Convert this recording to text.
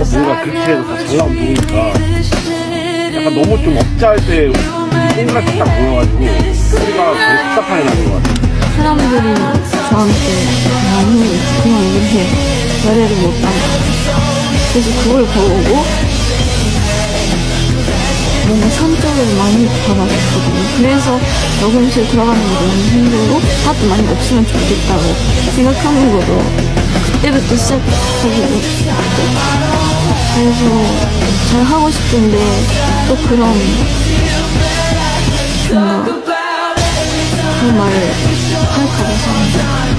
뭔가 그렇게 해서 다 잘 나오면 좋으니까 약간 너무 좀 업자할 때 동그랗게 딱 보여가지고 소리가 되게 답답하게 나는 것 같아요. 사람들이 저한테 너무 그냥 이렇게 노래를 못한다. 그래서 그걸 보고 뭔가 성적을 많이 받았거든요. 그래서 녹음실 들어가는 게 너무 힘들고 하도 많이 없으면 좋겠다고 생각하는 것도 그때부터 시작하게 됐고, 그래서 잘 하고 싶은데 또 그런 뭔가 그 말을 할까 봐서